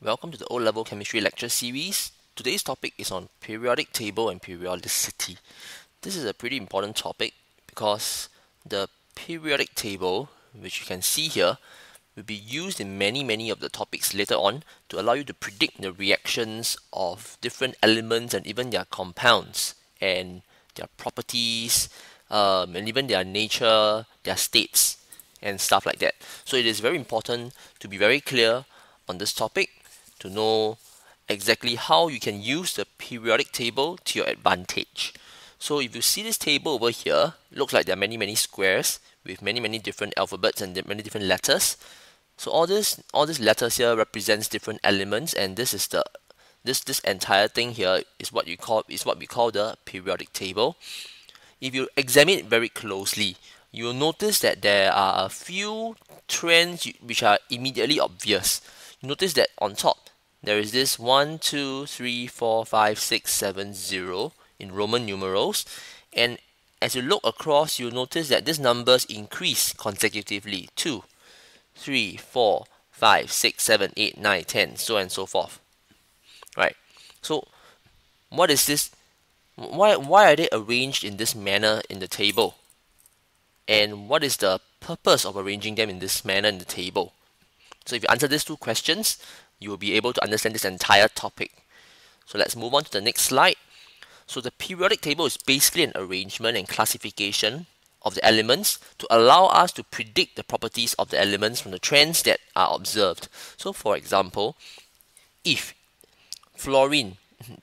Welcome to the O-Level Chemistry lecture series. Today's topic is on periodic table and periodicity. This is a pretty important topic because the periodic table, which you can see here, will be used in many of the topics later on to allow you to predict the reactions of different elements and even their compounds and their properties, and even their nature, their states, and stuff like that. So it is very important to be very clear on this topic to know exactly how you can use the periodic table to your advantage. So if you see this table over here, it looks like there are many squares with many different alphabets and many different letters. So all these letters here represents different elements, and this is this entire thing here is what we call the periodic table. If you examine it very closely, you will notice that there are a few trends which are immediately obvious. You notice that on top there is this 1, 2, 3, 4, 5, 6, 7, 0 in Roman numerals, and as you look across, you'll notice that these numbers increase consecutively: 2, 3, 4, 5, 6, 7, 8, 9, 10, so on and so forth. Right? So, what is this? Why are they arranged in this manner in the table? And what is the purpose of arranging them in this manner in the table? So if you answer these two questions, you will be able to understand this entire topic. So let's move on to the next slide. So the periodic table is basically an arrangement and classification of the elements to allow us to predict the properties of the elements from the trends that are observed. So for example, if fluorine,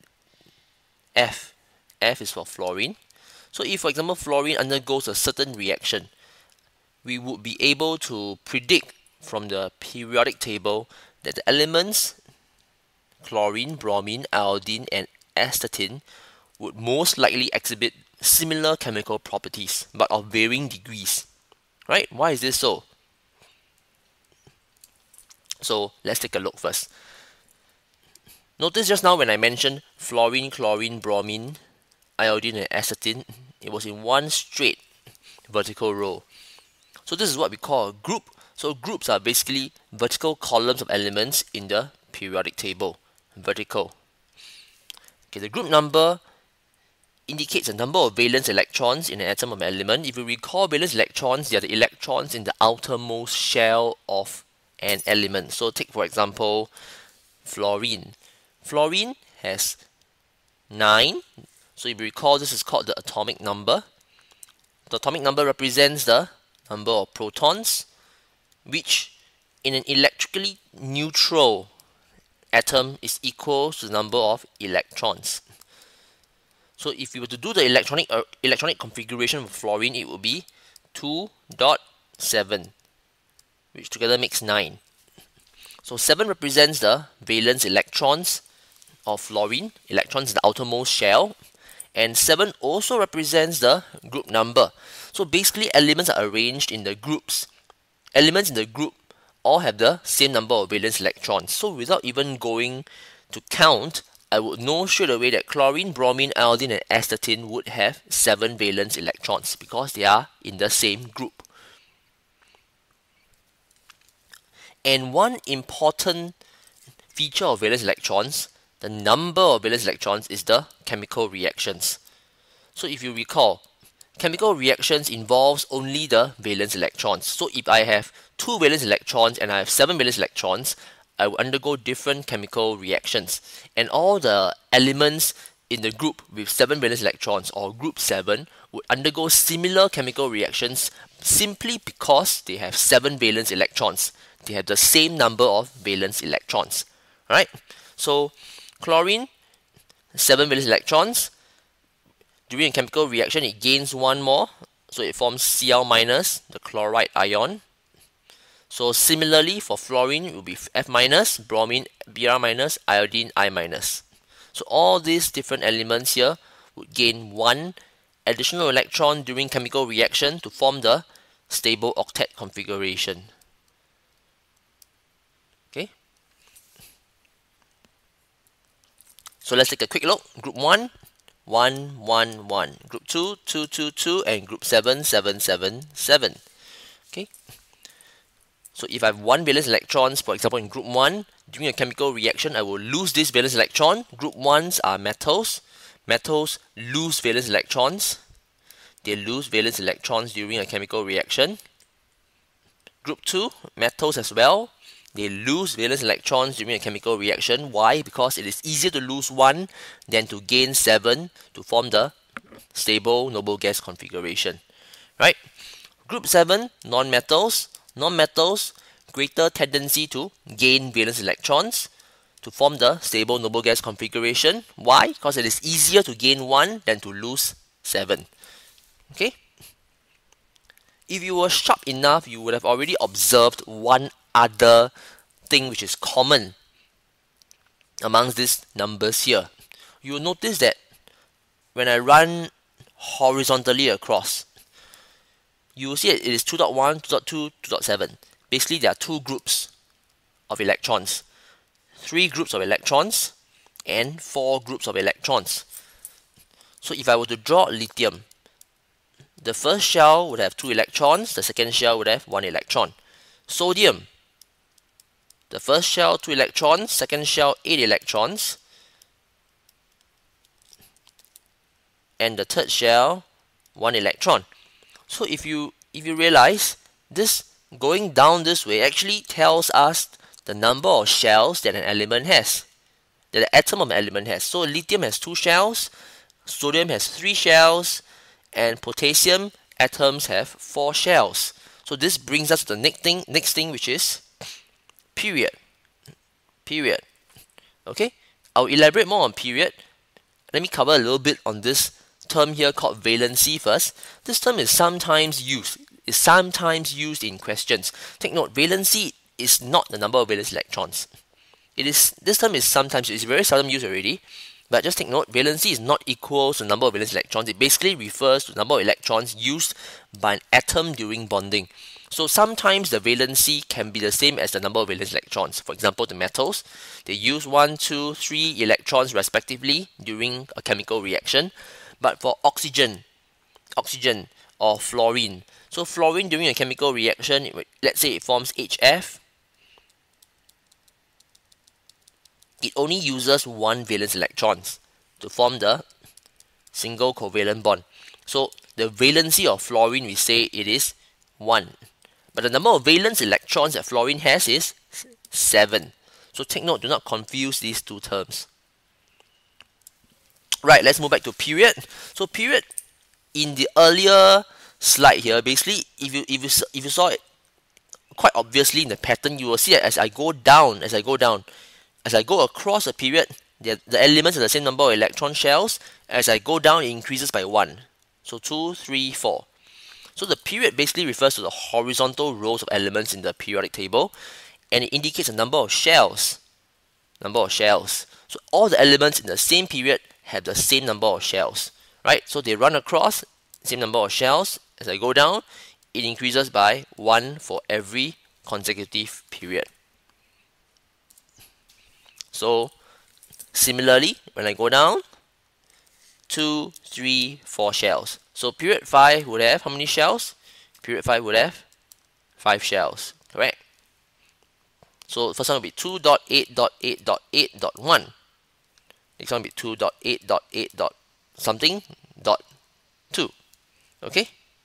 F is for fluorine. So if, for example, fluorine undergoes a certain reaction, we would be able to predict from the periodic table that the elements chlorine, bromine, iodine, and astatine would most likely exhibit similar chemical properties, but of varying degrees. Right? Why is this so? So let's take a look first. Notice just now when I mentioned fluorine, chlorine, bromine, iodine, and astatine, it was in one straight vertical row. So this is what we call a group. So groups are basically vertical columns of elements in the periodic table. Vertical. Okay, the group number indicates the number of valence electrons in an atom of an element. If you recall, valence electrons, they are the electrons in the outermost shell of an element. So take, for example, fluorine. Fluorine has 9. So if you recall, this is called the atomic number. The atomic number represents the number of protons, which in an electrically neutral atom is equal to the number of electrons. So if you were to do the electronic configuration of fluorine, it would be 2.7, which together makes 9. So 7 represents the valence electrons of fluorine, electrons in the outermost shell, and 7 also represents the group number. So basically, elements are arranged in the groups. Elements in the group all have the same number of valence electrons. So without even going to count, I would know straight away that chlorine, bromine, iodine, and astatine would have 7 valence electrons because they are in the same group. And one important feature of valence electrons, the number of valence electrons, is the chemical reactions. So if you recall, chemical reactions involves only the valence electrons. So if I have 2 valence electrons and I have 7 valence electrons, I will undergo different chemical reactions. And all the elements in the group with 7 valence electrons, or group 7, would undergo similar chemical reactions simply because they have 7 valence electrons. They have the same number of valence electrons. Right? So chlorine, 7 valence electrons. During a chemical reaction, it gains 1 more, so it forms Cl-, the chloride ion. So similarly, for fluorine, it will be F-, bromine, Br-, iodine, I-. So all these different elements here would gain 1 additional electron during chemical reaction to form the stable octet configuration. Okay. So let's take a quick look. Group 1, 1, 1, 1. Group 2, 2, 2, 2, and group 7, 7, 7, 7. Okay. So if I have 1 valence electrons, for example in group 1, during a chemical reaction, I will lose this valence electron. Group 1s are metals. Metals lose valence electrons. They lose valence electrons during a chemical reaction. Group 2, metals as well. They lose valence electrons during a chemical reaction. Why? Because it is easier to lose 1 than to gain 7 to form the stable noble gas configuration. Right? Group 7, non-metals. Non-metals, greater tendency to gain valence electrons to form the stable noble gas configuration. Why? Because it is easier to gain 1 than to lose 7. Okay? If you were sharp enough, you would have already observed one other thing which is common amongst these numbers here. You will notice that when I run horizontally across, you will see it is 2.1, 2.2, 2.7. Basically, there are 2 groups of electrons, 3 groups of electrons, and 4 groups of electrons. So if I were to draw lithium, the first shell would have 2 electrons, the second shell would have 1 electron. Sodium, the first shell 2 electrons, second shell 8 electrons, and the third shell 1 electron. So if you realize this going down this way actually tells us the number of shells that an element has, that the atom of an element has. So lithium has 2 shells, sodium has 3 shells, and potassium atoms have 4 shells. So this brings us to the next thing which is period. Period. Okay? I'll elaborate more on period. Let me cover a little bit on this term here called valency first. This term is sometimes used in questions. Take note, valency is not the number of valence electrons. This term is sometimes used. It's very seldom used already. But just take note, valency is not equal to the number of valence electrons. It basically refers to the number of electrons used by an atom during bonding. So sometimes the valency can be the same as the number of valence electrons. For example, the metals, they use 1, 2, 3 electrons respectively during a chemical reaction. But for oxygen or fluorine, so fluorine during a chemical reaction, let's say it forms HF, it only uses 1 valence electrons to form the single covalent bond. So the valency of fluorine, we say it is 1. But the number of valence electrons that fluorine has is 7. So take note, do not confuse these 2 terms. Right, let's move back to period. So period, in the earlier slide here, basically, if you saw it quite obviously in the pattern, you will see that as I go across a period, the elements have the same number of electron shells. As I go down, it increases by 1. So 2, 3, 4. So the period basically refers to the horizontal rows of elements in the periodic table, and it indicates a number of shells. So all the elements in the same period have the same number of shells, right? So they run across, same number of shells. As I go down, it increases by 1 for every consecutive period. So similarly, when I go down, 2, 3, 4 shells. So period 5 would have how many shells? Period 5 would have 5 shells, correct? So first one will be 2.8.8.8.1. Next one will be 2.8.8. something dot 2. Okay?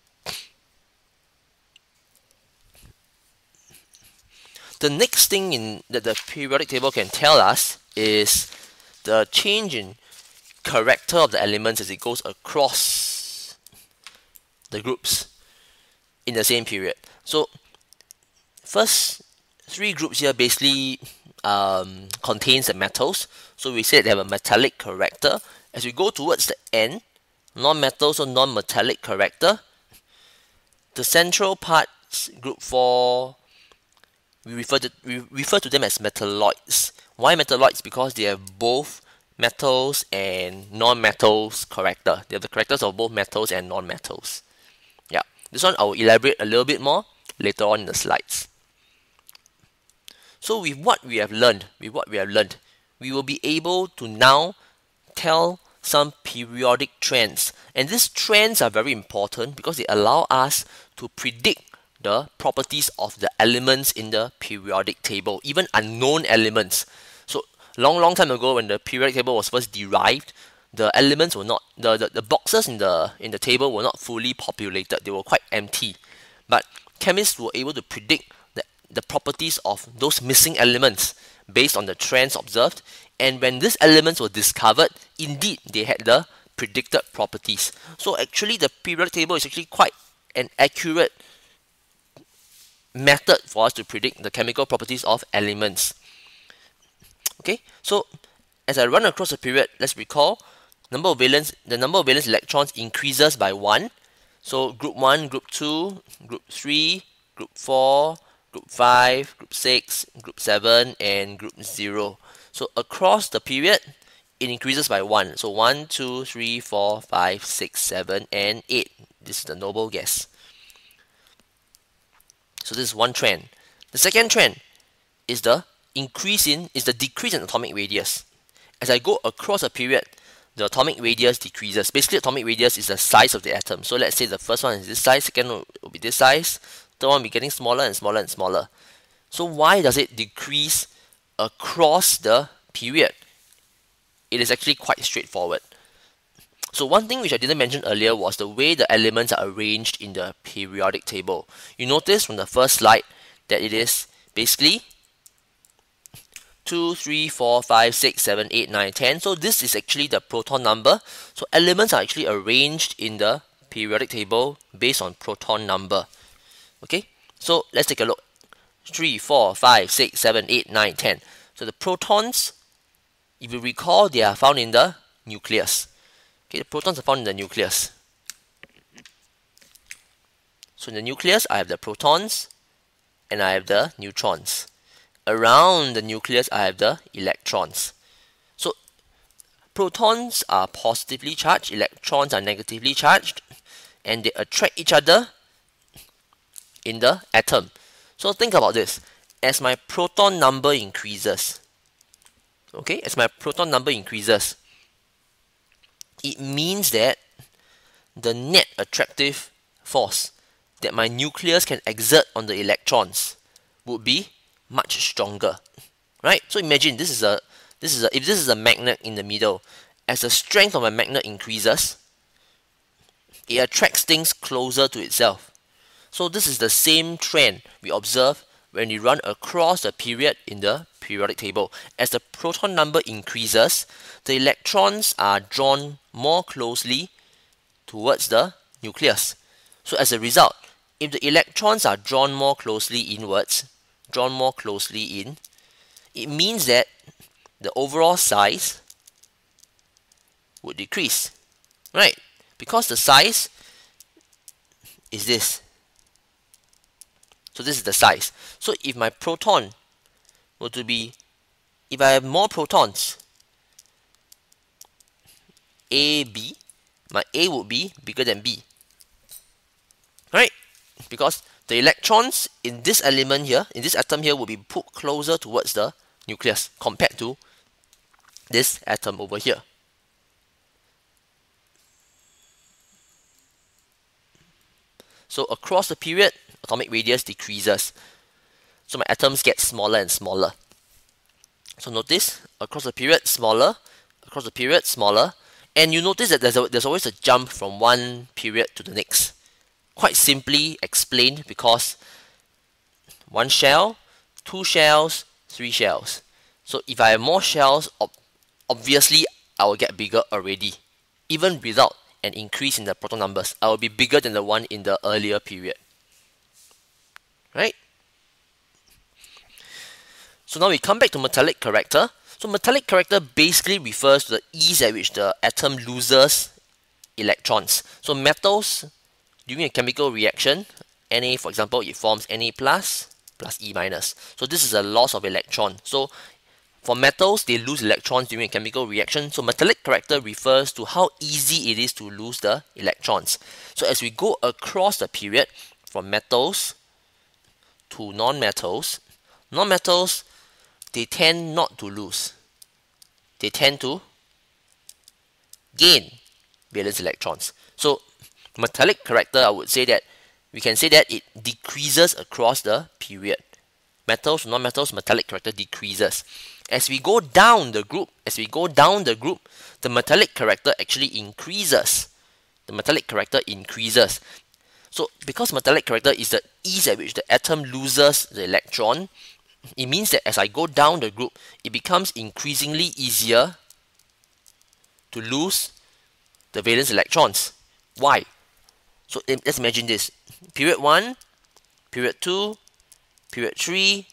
The next thing that the periodic table can tell us is the change in character of the elements as it goes across the groups in the same period. So first 3 groups here basically contains the metals. So we said they have a metallic character. As we go towards the end, non-metals or non-metallic character. The central parts, group 4, we refer to them as metalloids. Why metalloids? Because they have both metals and non-metals character. They have the characters of both metals and non-metals. Yeah, this one I will elaborate a little bit more later on in the slides. So with what we have learned, we will be able to now tell some periodic trends. And these trends are very important because they allow us to predict the properties of the elements in the periodic table, even unknown elements. So long time ago, when the periodic table was first derived, the elements were not the boxes in the table were not fully populated. They were quite empty. But chemists were able to predict the properties of those missing elements based on the trends observed, and when these elements were discovered, indeed they had the predicted properties. So actually the periodic table is actually quite an accurate method for us to predict the chemical properties of elements. Okay, so as I run across the period, let's recall the number of valence electrons increases by 1. So group 1, group 2, group 3, group 4, group 5, group 6, group 7, and group 0. So across the period, it increases by 1. So 1, 2, 3, 4, 5, 6, 7, and 8. This is the noble gas. So this is one trend. The second trend is the decrease in atomic radius. As I go across a period, the atomic radius decreases. Basically, atomic radius is the size of the atom. So let's say the first one is this size, second one will be this size, third one will be getting smaller and smaller and smaller. So why does it decrease across the period? It is actually quite straightforward. So one thing which I didn't mention earlier was the way the elements are arranged in the periodic table. You notice from the first slide that it is basically 2, 3, 4, 5, 6, 7, 8, 9, 10. So this is actually the proton number. So elements are actually arranged in the periodic table based on proton number. Okay, so let's take a look. 3, 4, 5, 6, 7, 8, 9, 10. So the protons, if you recall, they are found in the nucleus. Okay, the protons are found in the nucleus. So in the nucleus, I have the protons and I have the neutrons. Around the nucleus, I have the electrons. So protons are positively charged, electrons are negatively charged, and they attract each other in the atom. So think about this. As my proton number increases, it means that the net attractive force that my nucleus can exert on the electrons would be much stronger, right? So imagine if this is a magnet in the middle. As the strength of a magnet increases, it attracts things closer to itself. So this is the same trend we observe when we run across the period in the periodic table. As the proton number increases, the electrons are drawn more closely towards the nucleus. So as a result, if the electrons are drawn more closely inwards, it means that the overall size would decrease, right? Because the size is this. So this is the size. So if my proton were to be, if I have more protons, A, B, my A would be bigger than B, right? Because the electrons in this element here, in this atom here, will be put closer towards the nucleus compared to this atom over here. So across the period, atomic radius decreases. So my atoms get smaller and smaller. So notice, across the period, smaller, across the period, smaller. And you notice that there's always a jump from one period to the next. Quite simply explained because one shell, two shells, three shells. So if I have more shells, obviously I will get bigger already. Even without an increase in the proton numbers, I will be bigger than the one in the earlier period. Right? So now we come back to metallic character. So metallic character basically refers to the ease at which the atom loses electrons. So metals, during a chemical reaction, Na, for example, it forms Na plus E minus. So this is a loss of electron. So for metals, they lose electrons during a chemical reaction. So metallic character refers to how easy it is to lose the electrons. So as we go across the period from metals to non-metals, they tend not to lose. They tend to gain valence electrons. So metallic character, I would say that we can say that it decreases across the period. Metals, non-metals, metallic character decreases. As we go down the group, the metallic character actually increases. The metallic character increases. So because metallic character is the ease at which the atom loses the electron, it means that as I go down the group, it becomes increasingly easier to lose the valence electrons. Why? So let's imagine this. Period 1, period 2, period 3,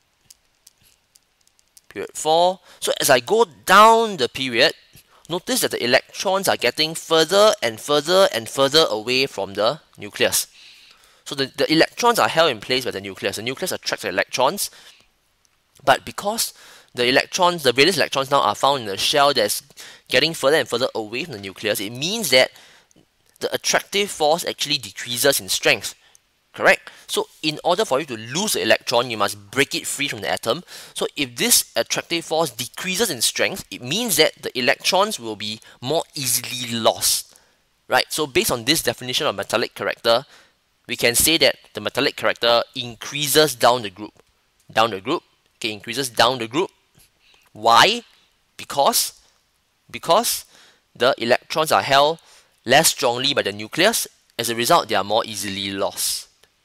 period 4. So as I go down the period, notice that the electrons are getting further and further and further away from the nucleus. So the electrons are held in place by the nucleus. The nucleus attracts the electrons, but because the valence electrons now are found in the shell that's getting further and further away from the nucleus, it means that the attractive force actually decreases in strength. Correct? So in order for you to lose the electron, you must break it free from the atom. So if this attractive force decreases in strength, it means that the electrons will be more easily lost. Right? So based on this definition of metallic character, we can say that the metallic character increases down the group. Okay, increases down the group. Why? Because the electrons are held less strongly by the nucleus. As a result, they are more easily lost.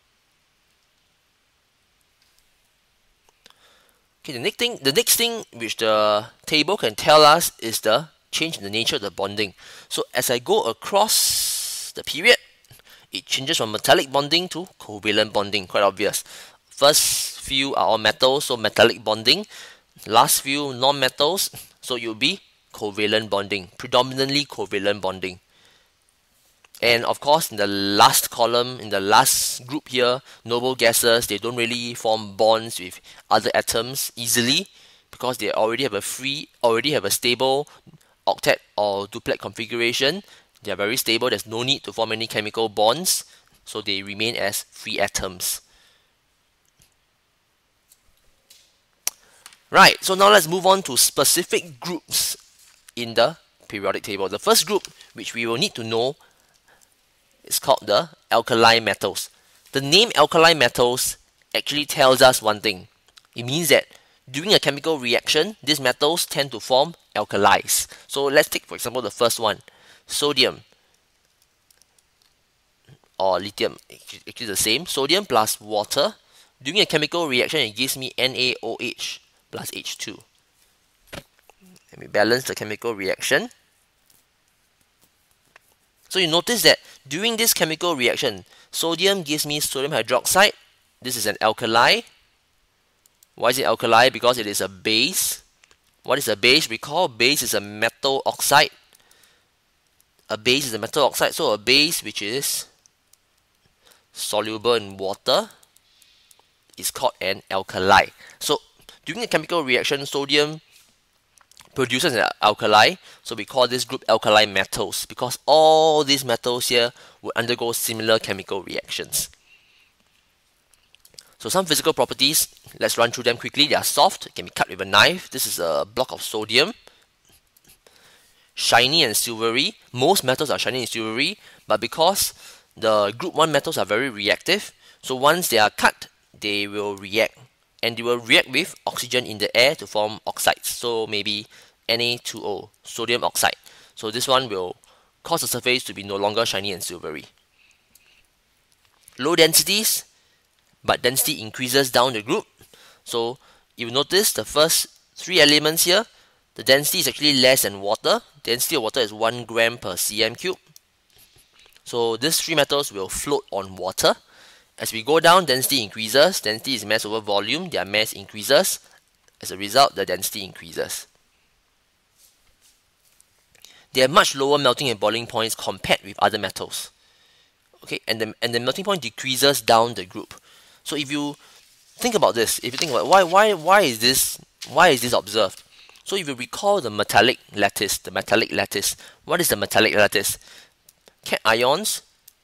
Okay, the next thing which the table can tell us is the change in the nature of the bonding. So as I go across the period, it changes from metallic bonding to covalent bonding. Quite obvious. First few are all metals, so metallic bonding. Last few non-metals, so you'll be covalent bonding, predominantly covalent bonding. And of course, in the last column, in the last group here, noble gases, they don't really form bonds with other atoms easily because they already have a stable octet or duplet configuration. They are very stable. There's no need to form any chemical bonds, so they remain as free atoms. Right, so now let's move on to specific groups in the periodic table. The first group, which we will need to know, is called the alkali metals. The name alkali metals actually tells us one thing. It means that during a chemical reaction, these metals tend to form alkalis. So let's take, for example, the first one, sodium or lithium. Actually the same. Sodium plus water. During a chemical reaction, it gives me NaOH plus H2. Let me balance the chemical reaction. So you notice that during this chemical reaction, sodium gives me sodium hydroxide. This is an alkali. Why is it alkali? Because it is a base. What is a base? Recall, base is a metal oxide. A base is a metal oxide, so a base which is soluble in water is called an alkali. So during a chemical reaction, sodium produces an alkali, so we call this group alkali metals because all these metals here will undergo similar chemical reactions. So some physical properties, let's run through them quickly. They are soft, it can be cut with a knife. This is a block of sodium. Shiny and silvery. Most metals are shiny and silvery, but because the group 1 metals are very reactive, so once they are cut, they will react. And they will react with oxygen in the air to form oxides. So maybe Na2O, sodium oxide. So this one will cause the surface to be no longer shiny and silvery. Low densities, but density increases down the group. So you notice the first 3 elements here, the density is actually less than water. Density of water is 1 gram per cm cube. So these 3 metals will float on water. As we go down, density increases. Density is mass over volume. Their mass increases. As a result, the density increases. They have much lower melting and boiling points compared with other metals. Okay, and the melting point decreases down the group. So if you think about this, if you think about why is this observed? So if you recall the metallic lattice, what is the metallic lattice? Cations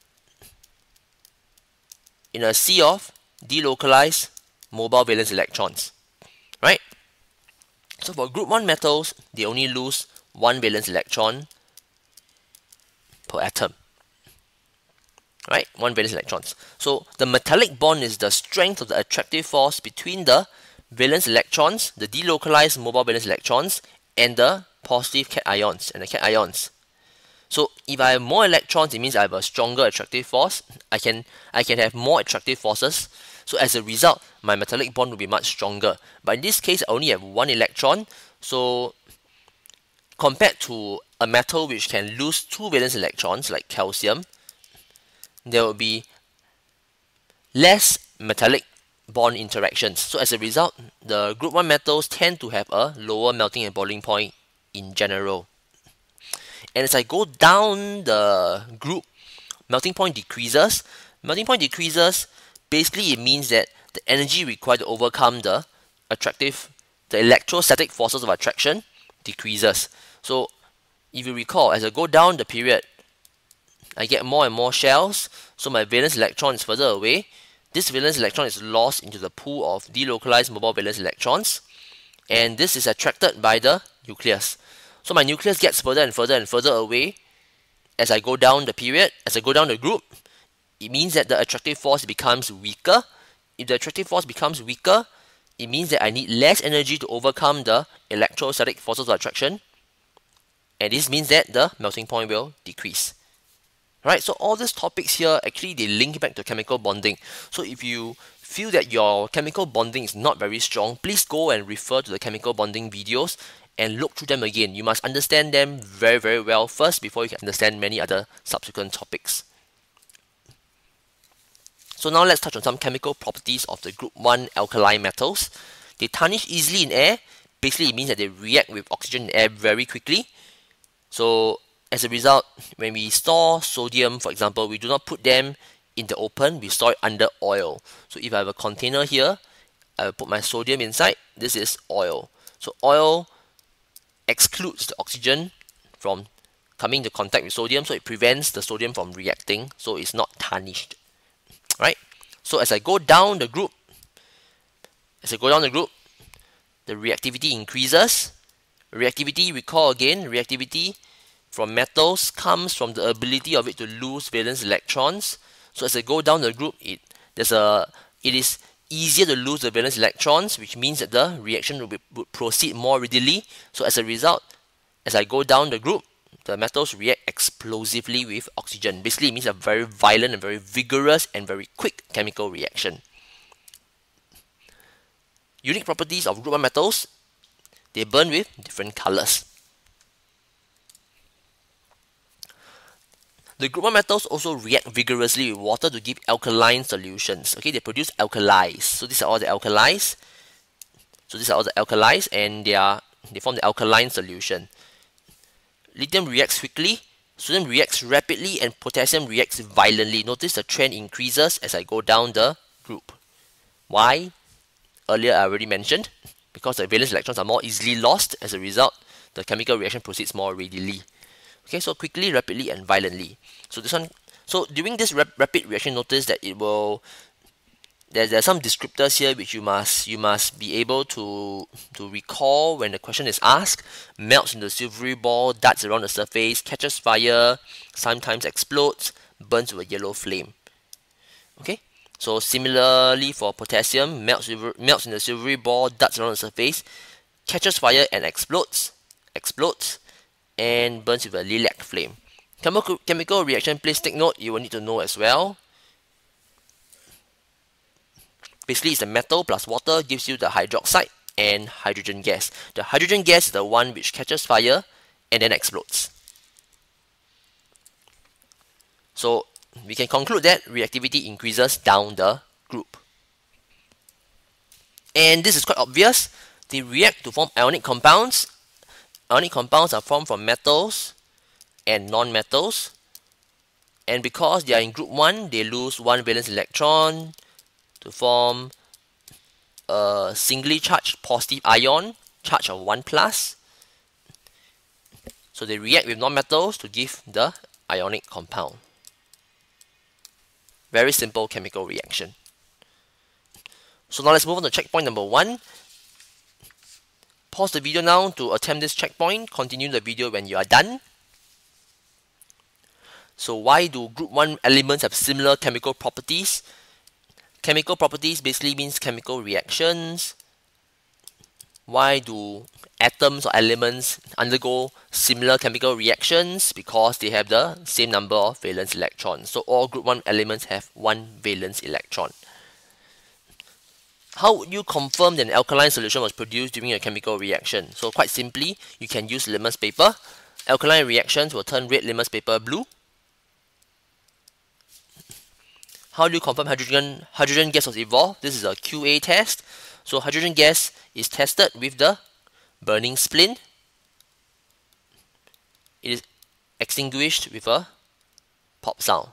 in a sea of delocalized mobile valence electrons, right? So for group 1 metals, they only lose 1 valence electron per atom, right? One valence electrons. So the metallic bond is the strength of the attractive force between the valence electrons, the delocalized mobile valence electrons, and the positive cations and the cations. So if I have more electrons, it means I have a stronger attractive force. I can have more attractive forces. So as a result, my metallic bond will be much stronger. But in this case, I only have one electron. So compared to a metal which can lose two valence electrons, like calcium, there will be less metallic bond interactions. So as a result, the group 1 metals tend to have a lower melting and boiling point in general. And as I go down the group, melting point decreases. Melting point decreases, basically it means that the energy required to overcome the electrostatic forces of attraction decreases. So if you recall, as I go down the period, I get more and more shells, so my valence electron is further away. This valence electron is lost into the pool of delocalized mobile valence electrons, and this is attracted by the nucleus. So my nucleus gets further and further and further away as I go down the period, as I go down the group. It means that the attractive force becomes weaker. If the attractive force becomes weaker, it means that I need less energy to overcome the electrostatic forces of attraction, and this means that the melting point will decrease. Right, so all these topics here, actually they link back to chemical bonding. So if you feel that your chemical bonding is not very strong, please go and refer to the chemical bonding videos and look through them again. You must understand them very, very well first before you can understand many other subsequent topics. So now let's touch on some chemical properties of the group 1 alkali metals. They tarnish easily in air. Basically, it means that they react with oxygen in air very quickly. So as a result, when we store sodium, for example, we do not put them in the open, we store it under oil. So if I have a container here, I will put my sodium inside. This is oil. So oil excludes the oxygen from coming into contact with sodium, so it prevents the sodium from reacting, so it's not tarnished. Right? So as I go down the group, the reactivity increases. Reactivity, recall again, reactivity from metals comes from the ability of it to lose valence electrons. So as I go down the group, it is easier to lose the valence electrons, which means that the reaction would proceed more readily. So as a result, as I go down the group, the metals react explosively with oxygen. Basically, it means a very violent and very vigorous and very quick chemical reaction. Unique properties of group 1 metals: they burn with different colors. The group 1 metals also react vigorously with water to give alkaline solutions. Okay, they produce alkalis. So these are all the alkalis. And they form the alkaline solution. Lithium reacts quickly, sodium reacts rapidly, and potassium reacts violently. Notice the trend increases as I go down the group. Why? Earlier I already mentioned, because the valence electrons are more easily lost. As a result, the chemical reaction proceeds more readily. Okay, so quickly, rapidly, and violently. So during this rapid reaction, notice that there's some descriptors here which you must be able to recall when the question is asked. Melts into a silvery ball, darts around the surface, catches fire, sometimes explodes, burns with a yellow flame. Okay, so similarly for potassium, melts in a silvery ball, darts around the surface, catches fire and explodes, and burns with a lilac flame. Chemical reaction, please take note, you will need to know as well. Basically, it's the metal plus water gives you the hydroxide and hydrogen gas. The hydrogen gas is the one which catches fire and then explodes. So we can conclude that reactivity increases down the group. And this is quite obvious. They react to form ionic compounds. Ionic compounds are formed from metals and non-metals. And because they are in group 1, they lose one valence electron to form a singly charged positive ion, charge of 1+. So they react with non-metals to give the ionic compound. Very simple chemical reaction. So now let's move on to checkpoint number 1. Pause the video now to attempt this checkpoint. Continue the video when you are done. So why do group 1 elements have similar chemical properties? Chemical properties basically means chemical reactions. Why do atoms or elements undergo similar chemical reactions? Because they have the same number of valence electrons. So all group 1 elements have one valence electron. How would you confirm that an alkaline solution was produced during a chemical reaction? So quite simply, you can use litmus paper. Alkaline reactions will turn red litmus paper blue. How do you confirm hydrogen gas was evolved? This is a QA test. So hydrogen gas is tested with the burning splint. It is extinguished with a pop sound.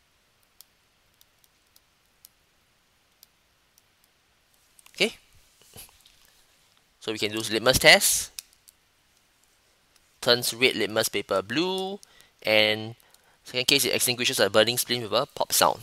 Okay, so we can do litmus test. Turns red litmus paper blue, and second case it extinguishes a burning splint with a pop sound.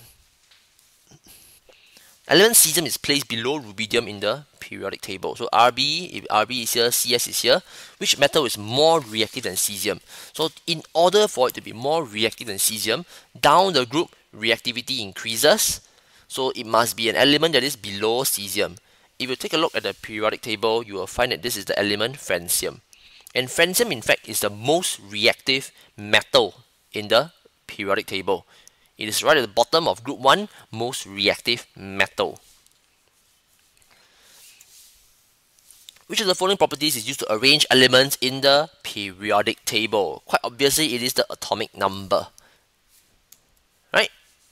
Element cesium is placed below rubidium in the periodic table. So Rb, if Rb is here, Cs is here, which metal is more reactive than cesium? So in order for it to be more reactive than cesium, down the group reactivity increases. So it must be an element that is below cesium. If you take a look at the periodic table, you will find that this is the element francium. And francium in fact is the most reactive metal in the periodic table. It is right at the bottom of group 1, most reactive metal. Which of the following properties is used to arrange elements in the periodic table? Quite obviously, it is the atomic number. Right?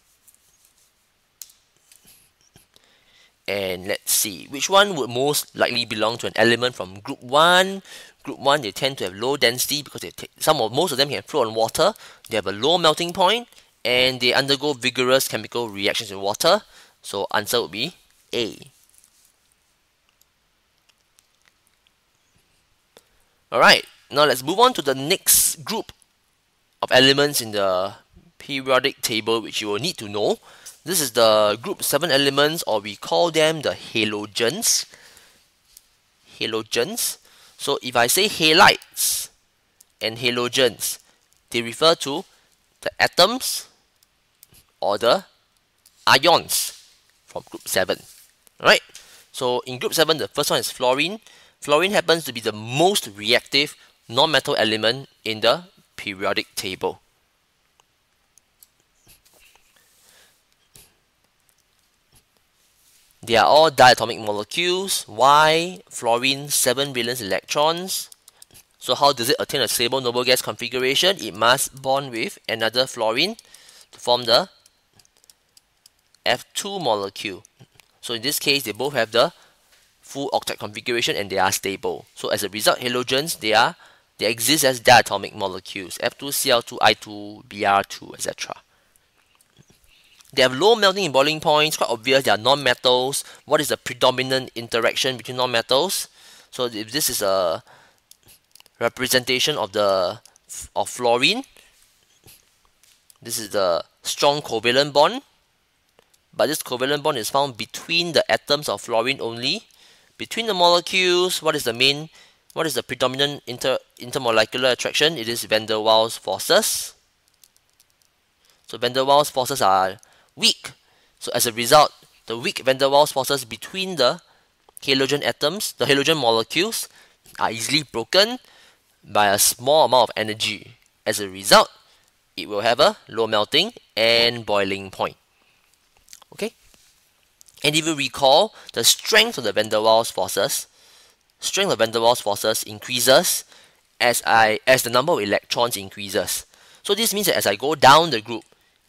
And let's see, which one would most likely belong to an element from group 1? Group 1, they tend to have low density because most of them can float on water. They have a low melting point, and they undergo vigorous chemical reactions in water. So answer would be A. Alright, now let's move on to the next group of elements in the periodic table which you will need to know. This is the group 7 elements, or we call them the halogens. Halogens. So if I say halides and halogens, they refer to the atoms or the ions from group 7. Alright, so in group 7, the first one is fluorine. Fluorine happens to be the most reactive non-metal element in the periodic table. They are all diatomic molecules. Why? Fluorine, 7 valence electrons. So how does it attain a stable noble gas configuration? It must bond with another fluorine to form the F2 molecule. So in this case, they both have the full octet configuration and they are stable. So as a result, halogens, they exist as diatomic molecules, F2, Cl2, I2, Br2, etc. They have low melting and boiling points. Quite obvious, they are non-metals. What is the predominant interaction between non-metals? So if this is a representation of fluorine, this is the strong covalent bond. But this covalent bond is found between the atoms of fluorine only. Between the molecules, what is the predominant intermolecular attraction? It is van der Waals forces. So van der Waals forces are weak. So as a result, the weak van der Waals forces between the halogen atoms, the halogen molecules, are easily broken by a small amount of energy. As a result, it will have a low melting and boiling point. Okay? And if you recall, the strength of the van der Waals forces, increases as the number of electrons increases. So this means that as I go down the group,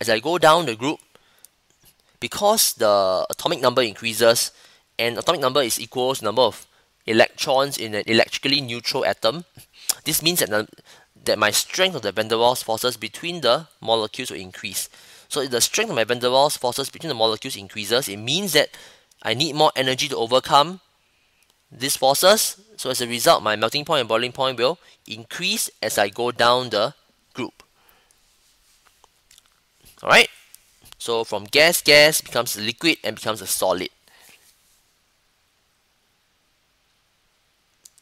because the atomic number increases, and atomic number is equal to the number of electrons in an electrically neutral atom, this means that my strength of the van der Waals forces between the molecules will increase. So if the strength of my van der Waals forces between the molecules increases, it means that I need more energy to overcome these forces. So as a result, my melting point and boiling point will increase as I go down the group. Alright? So from gas becomes a liquid and becomes a solid.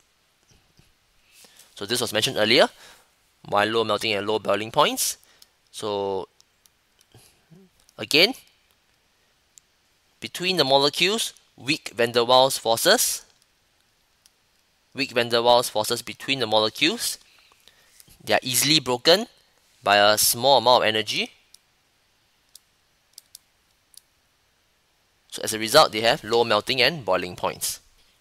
So this was mentioned earlier. Why low melting and low boiling points? So again, between the molecules, weak van der Waals forces. Weak van der Waals forces between the molecules. They are easily broken by a small amount of energy. So as a result, they have low melting and boiling points.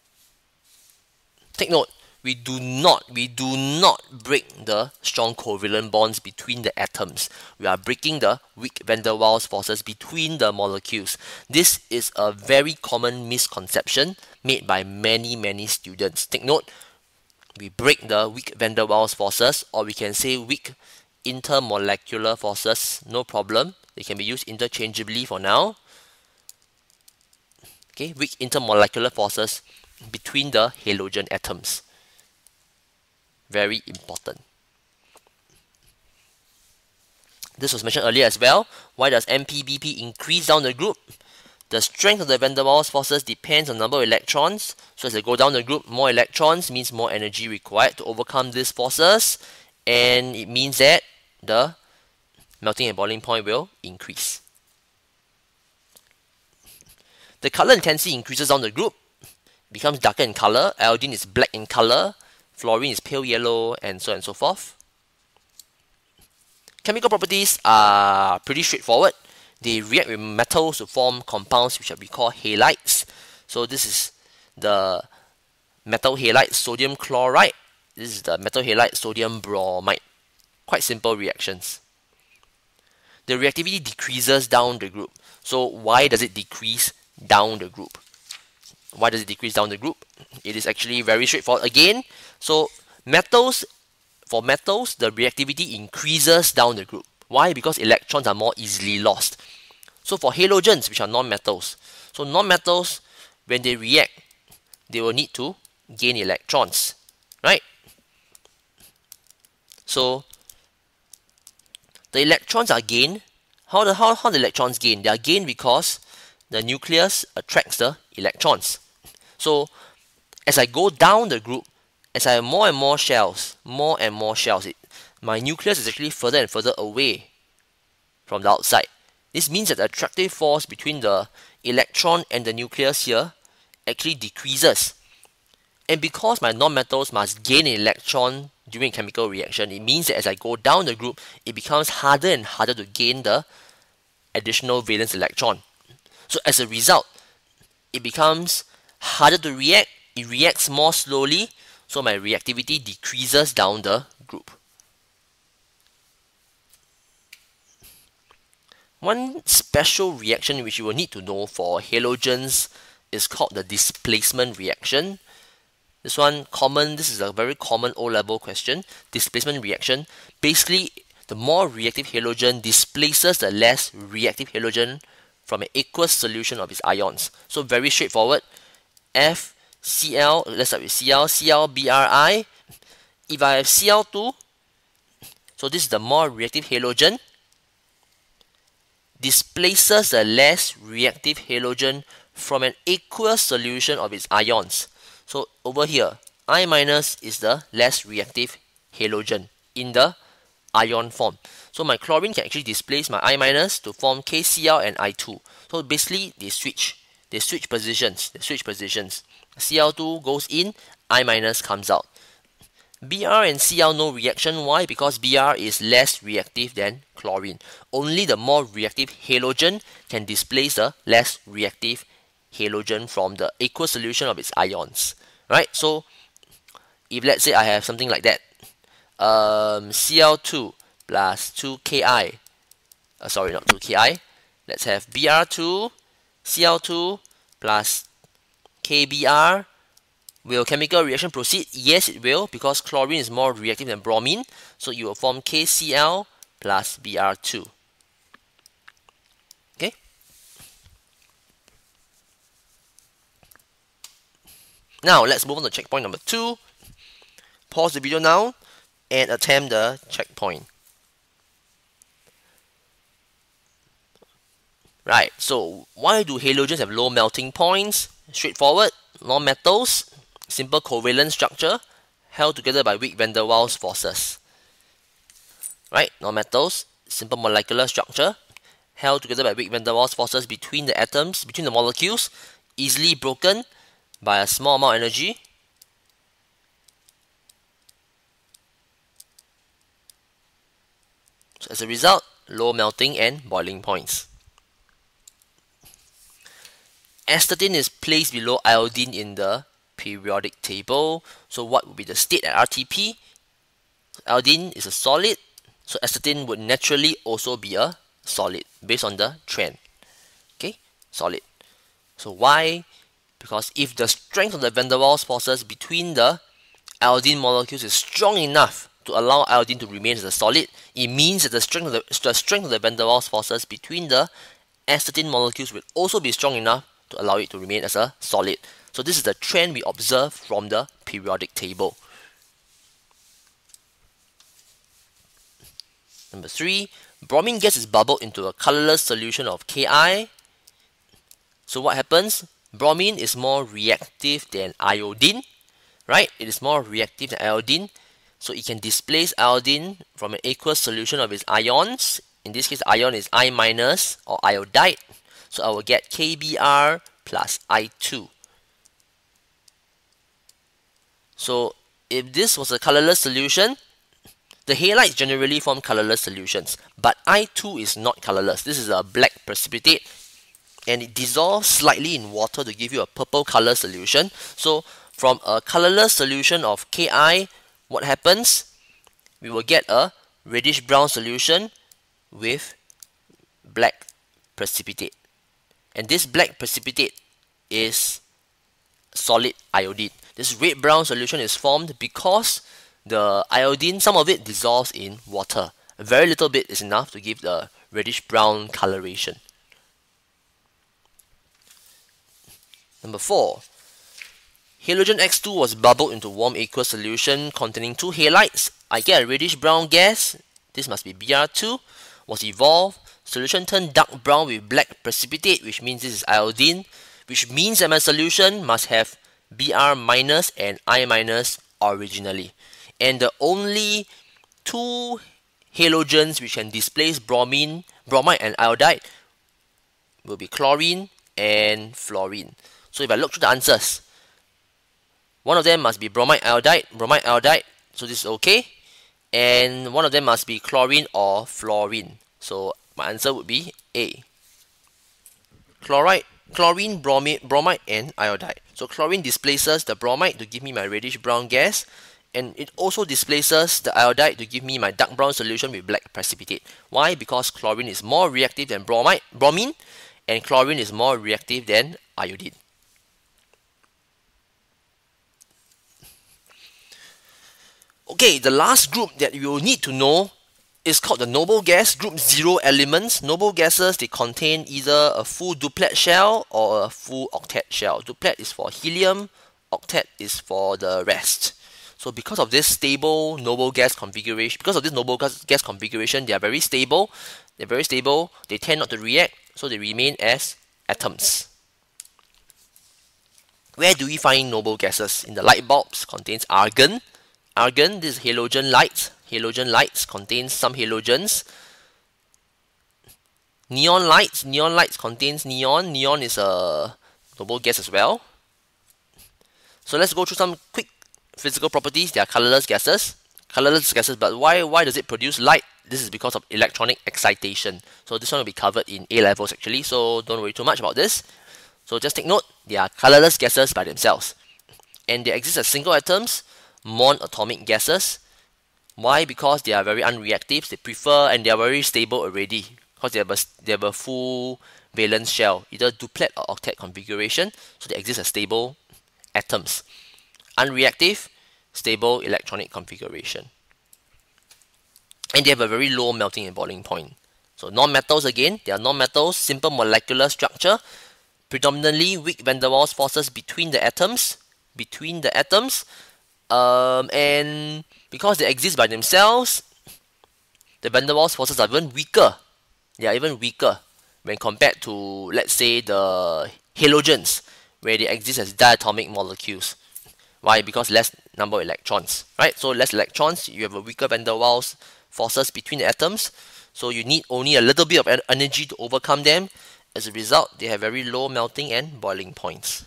Take note, we do not break the strong covalent bonds between the atoms. We are breaking the weak van der Waals forces between the molecules. This is a very common misconception made by many students. Take note, we break the weak van der Waals forces, or we can say weak intermolecular forces, no problem. They can be used interchangeably for now. Okay, weak intermolecular forces between the halogen atoms. Very important. This was mentioned earlier as well. Why does MPBP increase down the group? The strength of the van der Waals forces depends on the number of electrons. So as I go down the group, more electrons means more energy required to overcome these forces, and it means that the melting and boiling point will increase. The color intensity increases down the group, becomes darker in color. Iodine is black in color, fluorine is pale yellow, and so on and so forth. Chemical properties are pretty straightforward. They react with metals to form compounds which we call halides. So this is the metal halide sodium chloride. This is the metal halide sodium bromide. Quite simple reactions. The reactivity decreases down the group. So why does it decrease down the group? Why does it decrease down the group? It is actually very straightforward again. So for metals, the reactivity increases down the group. Why? Because electrons are more easily lost. So for halogens, which are non-metals, so non-metals, when they react, they will need to gain electrons, right? So the electrons are gained. How the electrons gain? They are gained because the nucleus attracts the electrons. So as I go down the group, as I have more and more shells, my nucleus is actually further and further away from the outside. This means that the attractive force between the electron and the nucleus here actually decreases. And because my nonmetals must gain an electron during a chemical reaction, it means that as I go down the group, it becomes harder and harder to gain the additional valence electron. So as a result, it becomes harder to react, it reacts more slowly, so my reactivity decreases down the group. One special reaction which you will need to know for halogens is called the displacement reaction. This is a very common O-level question. Displacement reaction. Basically, the more reactive halogen displaces the less reactive halogen from an aqueous solution of its ions. So very straightforward. FCl, let's start with Cl, ClBrI. If I have Cl2, so this is the more reactive halogen, displaces the less reactive halogen from an aqueous solution of its ions. So over here, I minus is the less reactive halogen in the ion form. So my chlorine can actually displace my I minus to form KCl and I2. So basically they switch positions. Cl2 goes in, I minus comes out. Br and Cl no reaction. Why? Because Br is less reactive than chlorine. Only the more reactive halogen can displace the less reactive halogen from the aqueous solution of its ions. Right? So if let's say I have something like that, Cl2 plus 2Ki, sorry, not 2Ki. Let's have Br2, Cl2 plus KBr. Will chemical reaction proceed? Yes, it will, because chlorine is more reactive than bromine. So you will form KCl plus Br2. Okay? Now, let's move on to checkpoint number 2. Pause the video now and attempt the checkpoint. Right, so why do halogens have low melting points? Straightforward, non-metals, simple covalent structure, held together by weak van der Waals forces. Right, non-metals, simple molecular structure, held together by weak van der Waals forces between the atoms, between the molecules, easily broken by a small amount of energy. So as a result, low melting and boiling points. Astatine is placed below iodine in the periodic table. So what would be the state at RTP? Iodine is a solid, so astatine would naturally also be a solid based on the trend. Okay, solid. So why? Because if the strength of the van der Waals forces between the iodine molecules is strong enough to allow iodine to remain as a solid, it means that the strength of the van der Waals forces between the astatine molecules will also be strong enough to allow it to remain as a solid. So this is the trend we observe from the periodic table. Number 3, bromine gas is bubbled into a colorless solution of Ki. So what happens? Bromine is more reactive than iodine, right? It is more reactive than iodine. So it can displace iodine from an aqueous solution of its ions. In this case, the ion is I minus or iodide. So I will get KBr plus I2. So if this was a colorless solution, the halides generally form colorless solutions, but I2 is not colorless. This is a black precipitate, and it dissolves slightly in water to give you a purple color solution. So from a colorless solution of Ki, what happens? We will get a reddish brown solution with black precipitate, and this black precipitate is solid iodine. This red brown solution is formed because the iodine, some of it dissolves in water. A very little bit is enough to give the reddish brown coloration. Number 4, halogen X2 was bubbled into warm aqueous solution containing 2 halides. I get a reddish brown gas, this must be Br2, was evolved. Solution turned dark brown with black precipitate, which means this is iodine, which means that my solution must have Br minus and I minus originally. And the only 2 halogens which can displace bromide and iodide will be chlorine and fluorine. So if I look through the answers, one of them must be bromide iodide, so this is okay. And one of them must be chlorine or fluorine. So my answer would be A. Chlorine, bromide and iodide. So chlorine displaces the bromide to give me my reddish brown gas, and it also displaces the iodide to give me my dark brown solution with black precipitate. Why? Because chlorine is more reactive than bromine, and chlorine is more reactive than iodine. Okay, the last group that you will need to know is called the noble gas, group 0 elements. Noble gases, they contain either a full duplet shell or a full octet shell. Duplet is for helium, octet is for the rest. So because of this stable noble gas configuration, they are very stable. They tend not to react, so they remain as atoms. Where do we find noble gases? In the light bulbs contains argon. Argon, this is halogen lights. Halogen lights contains some halogens. Neon lights contains neon. Neon is a noble gas as well. So let's go through some quick physical properties. They are colorless gases. But why does it produce light? This is because of electronic excitation. So this one will be covered in A levels actually, so don't worry too much about this. So just take note, they are colorless gases by themselves. And they exist as single atoms, monatomic gases. Why? Because they are very unreactive. They prefer, and they are very stable already, because they have a full valence shell, either duplet or octet configuration. So they exist as stable atoms. Unreactive, stable electronic configuration. And they have a very low melting and boiling point. So non-metals again, they are non-metals, simple molecular structure, predominantly weak van der Waals forces between the atoms, and because they exist by themselves, the van der Waals forces are even weaker. They are even weaker when compared to, let's say, the halogens, where they exist as diatomic molecules. Why? Because less number of electrons, right? So less electrons, you have a weaker van der Waals forces between the atoms, so you need only a little bit of energy to overcome them. As a result, they have very low melting and boiling points.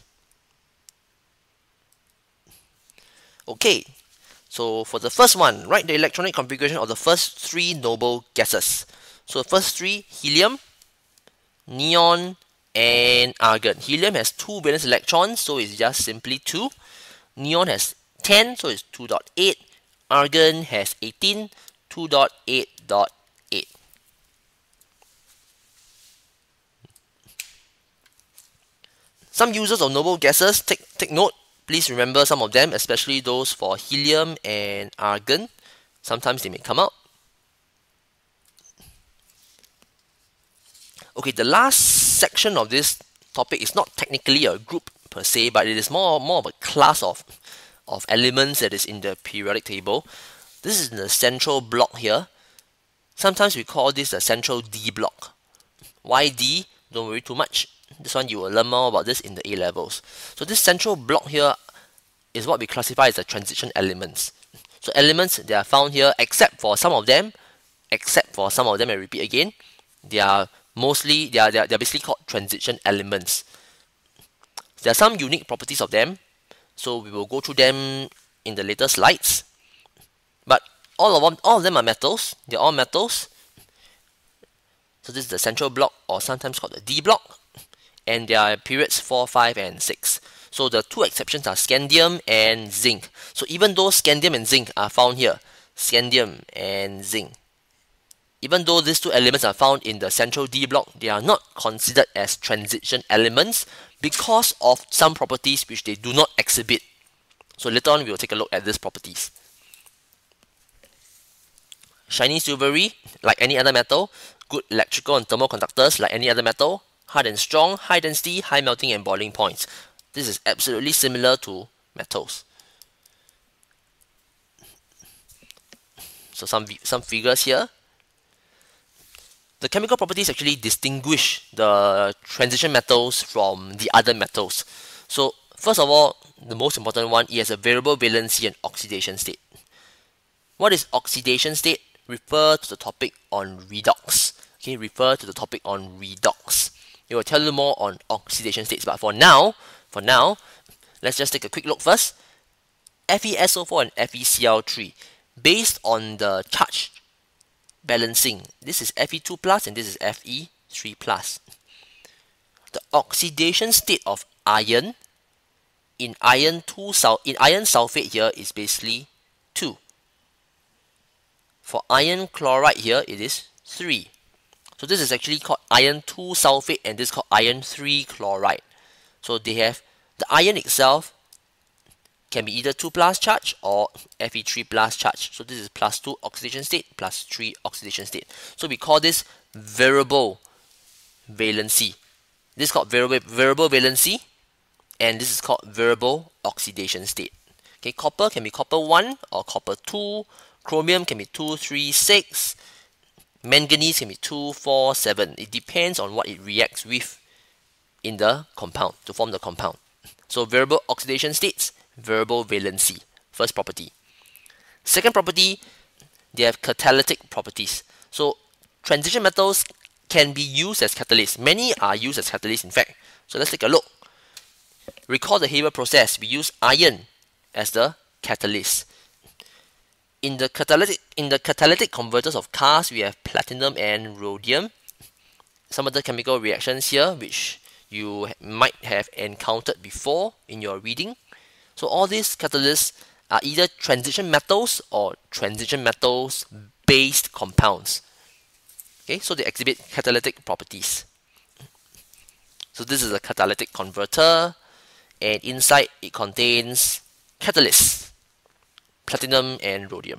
Okay, so for the first one, write the electronic configuration of the first three noble gases. So the first three: helium, neon, and argon. Helium has 2 valence electrons, so it's just simply 2. Neon has 10, so it's 2.8. Argon has 18, 2.8.8. Some uses of noble gases, take note, please remember some of them, especially those for helium and argon. Sometimes they may come out. Okay, the last section of this topic is not technically a group per se, but it is more of a class of elements that is in the periodic table. This is the central block here. Sometimes we call this the central D block. Why D? Don't worry too much. This one you will learn more about this in the A levels. So this central block here is what we classify as the transition elements. So elements, they are found here, except for some of them, I repeat again, they are basically called transition elements. There are some unique properties of them, so we will go through them in the later slides. But all of them are metals. They're all metals. So this is the central block, or sometimes called the D block, and there are periods 4, 5, and 6. So the two exceptions are scandium and zinc. So even though scandium and zinc are found here, scandium and zinc, even though these two elements are found in the central D block, they are not considered as transition elements because of some properties which they do not exhibit. So later on we will take a look at these properties. Shiny silvery, like any other metal. Good electrical and thermal conductors, like any other metal. Hard and strong, high density, high melting and boiling points. This is absolutely similar to metals. So some figures here. The chemical properties actually distinguish the transition metals from the other metals. So first of all, the most important one, it has a variable valency and oxidation state. What is oxidation state? Refer to the topic on redox. Okay, refer to the topic on redox. It will tell you more on oxidation states. But for now, let's just take a quick look first. FeSO4 and FeCl3, based on the charge balancing, this is Fe2 plus and this is Fe3 plus. The oxidation state of iron in iron sulfate here is basically 2. For iron chloride here, it is 3. So this is actually called iron 2 sulfate and this is called iron 3 chloride. So they have, the iron itself can be either 2 plus charge or Fe3 plus charge. So this is plus 2 oxidation state, plus 3 oxidation state. So we call this variable valency. This is called variable valency, and this is called variable oxidation state. Okay, copper can be copper 1 or copper 2. Chromium can be 2, 3, 6. Manganese can be 2, 4, 7. It depends on what it reacts with in the compound to form the compound. So variable oxidation states, variable valency. First property. Second property, they have catalytic properties. So transition metals can be used as catalysts. Many are used as catalysts, in fact. So let's take a look. Recall the Haber process. We use iron as the catalyst. In the catalytic converters of cars, we have platinum and rhodium. Some other chemical reactions here which you might have encountered before in your reading. So all these catalysts are either transition metals or transition metals based compounds. Okay, so they exhibit catalytic properties. So this is a catalytic converter, and inside it contains catalysts, platinum and rhodium.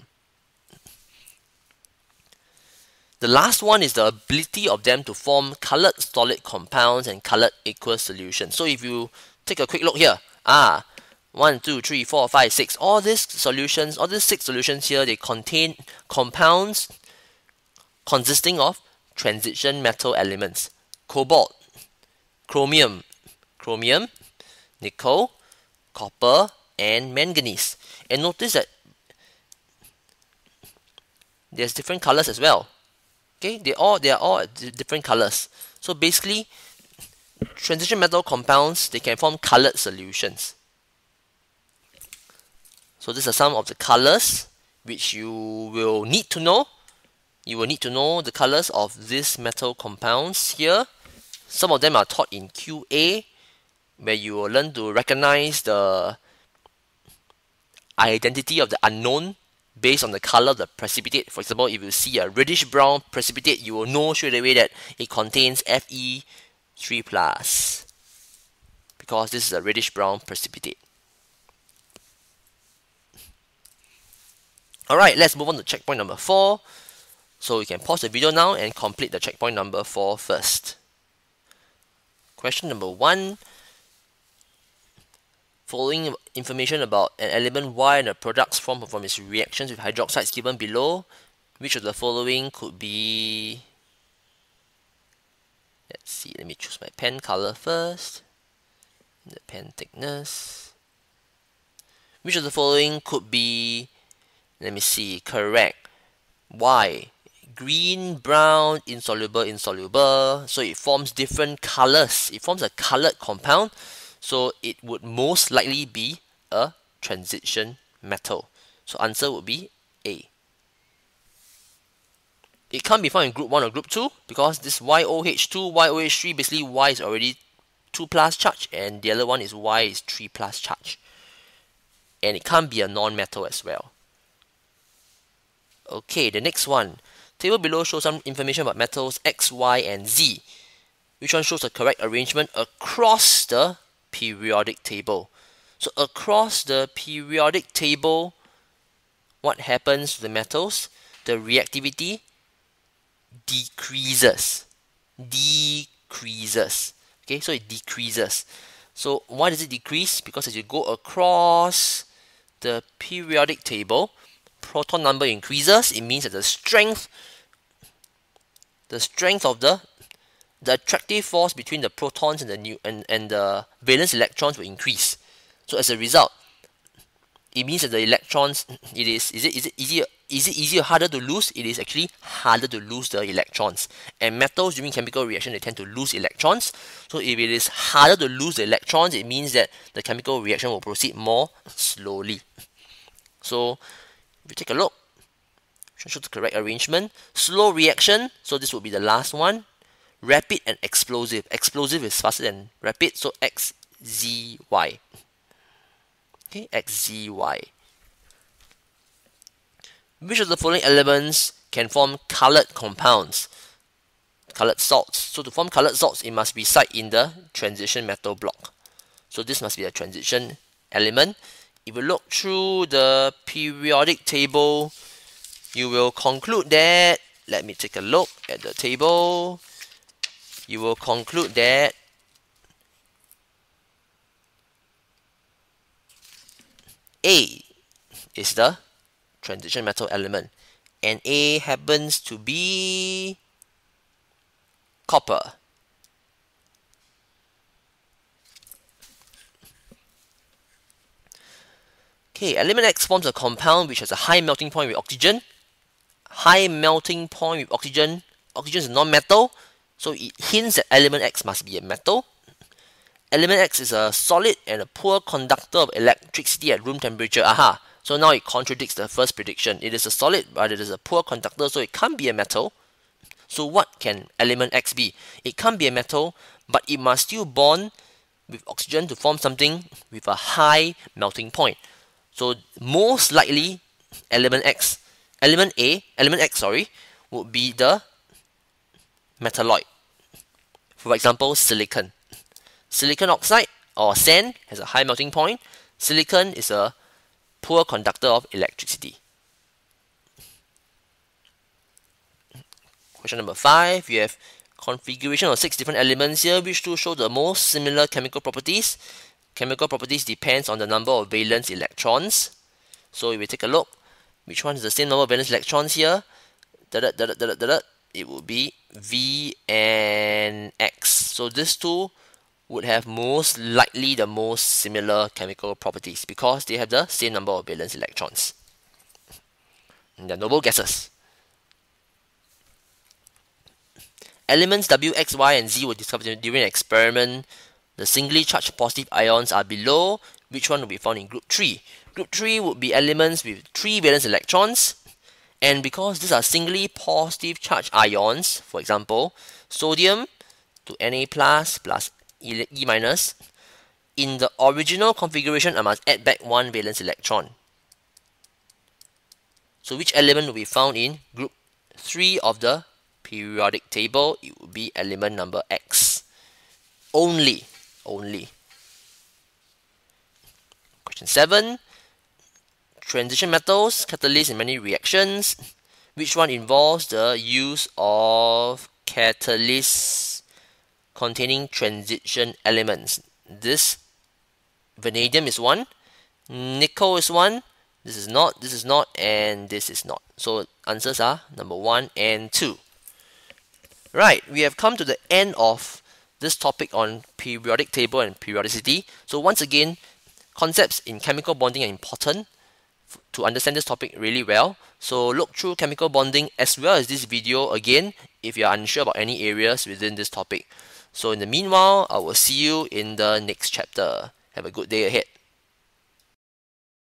The last one is the ability of them to form colored solid compounds and colored aqueous solutions. So if you take a quick look here, 1, 2, 3, 4, 5, 6, all these 6 solutions here, they contain compounds consisting of transition metal elements: cobalt, chromium, nickel, copper, and manganese. And notice that there's different colors as well. Okay, they are all different colors. So basically, transition metal compounds, they can form colored solutions. So these are some of the colors which you will need to know. You will need to know the colors of these metal compounds here. Some of them are taught in QA, where you will learn to recognize the identity of the unknown based on the color of the precipitate. For example, if you see a reddish brown precipitate, you will know straight away that it contains Fe3+, because this is a reddish brown precipitate. Alright, let's move on to checkpoint number 4. So you can pause the video now and complete the checkpoint number 4 first. Question number 1. Following information about an element Y and the products formed from its reactions with hydroxides given below, which of the following could be... Let's see, let me choose my pen color first. The pen thickness. Which of the following could be, let me see, correct? Y. Green, brown, insoluble, insoluble. So it forms different colors. It forms a colored compound. So it would most likely be a transition metal. So answer would be A. It can't be found in group 1 or group 2 because this YOH2, YOH3, basically Y is already 2+ charge and the other one is Y is 3+ charge. And it can't be a non-metal as well. Okay, the next one. Table below shows some information about metals X, Y, and Z. Which one shows the correct arrangement across the periodic table? So across the periodic table, what happens to the metals? The reactivity decreases. Okay, so it decreases. So why does it decrease? Because as you go across the periodic table, proton number increases. It means that the strength of the attractive force between the protons and the valence electrons will increase. So as a result, it means that the electrons, is it easier or harder to lose? It is actually harder to lose the electrons. And metals during chemical reaction, they tend to lose electrons. So if it is harder to lose the electrons, it means that the chemical reaction will proceed more slowly. So if you take a look, show the correct arrangement. Slow reaction, so this would be the last one. Rapid and explosive. Explosive is faster than rapid, so XZY. Okay, XZY. Which of the following elements can form colored compounds? Colored salts. So to form colored salts, it must reside in the transition metal block. So this must be a transition element. If you look through the periodic table, you will conclude that, let me take a look at the table. You will conclude that A is the transition metal element, and A happens to be copper. Okay, element X forms a compound which has a high melting point with oxygen. High melting point with oxygen. Oxygen is a non-metal, so it hints that element X must be a metal. Element X is a solid and a poor conductor of electricity at room temperature. Aha! So now it contradicts the first prediction. It is a solid, but it is a poor conductor, so it can't be a metal. So what can element X be? It can't be a metal, but it must still bond with oxygen to form something with a high melting point. So most likely, element X would be the metalloid. For example, silicon. Silicon oxide or sand has a high melting point. Silicon is a poor conductor of electricity. Question number 5, you have configuration of 6 different elements here, which two show the most similar chemical properties. Chemical properties depends on the number of valence electrons. So if we take a look, which one is the same number of valence electrons here? It would be V and X. So these two would have most likely the most similar chemical properties because they have the same number of valence electrons. And they're noble gases. Elements W, X, Y, and Z were discovered during an experiment. The singly charged positive ions are below. Which one will be found in group 3? Group 3 would be elements with 3 valence electrons. And because these are singly positive charged ions, for example, sodium to Na plus E minus, in the original configuration I must add back 1 valence electron. So which element will be found in group 3 of the periodic table? It would be element number X. Only. Question 7. Transition metals, catalysts in many reactions. Which one involves the use of catalysts containing transition elements? This vanadium is one, nickel is one, this is not, and this is not. So answers are number 1 and 2. Right, we have come to the end of this topic on periodic table and periodicity. So once again, concepts in chemical bonding are important to understand this topic really well. So look through chemical bonding as well as this video again if you are unsure about any areas within this topic. So in the meanwhile, I will see you in the next chapter. Have a good day ahead.